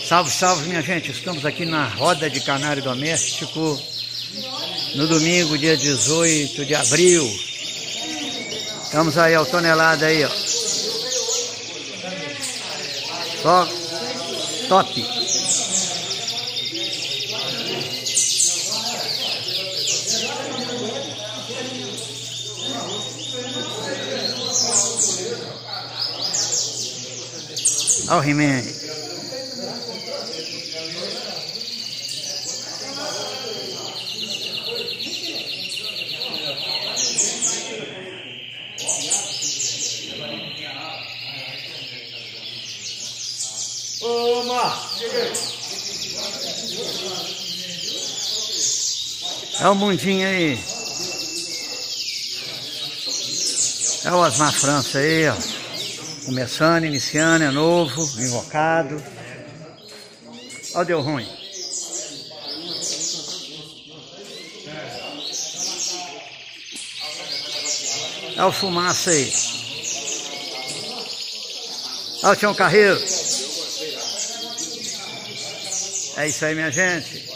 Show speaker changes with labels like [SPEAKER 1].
[SPEAKER 1] Salve, salve, minha gente. Estamos aqui na roda de canário doméstico no domingo, dia 18 de abril. Estamos aí, ó, tonelada aí, ó. Só top. Olha o He-Man. É o mundinho aí. É o Osmar França aí, ó. Começando, iniciando, é novo, invocado. Ó, deu ruim. É o Fumaça aí. Ó, o Tião Carreiro. É isso aí, minha gente.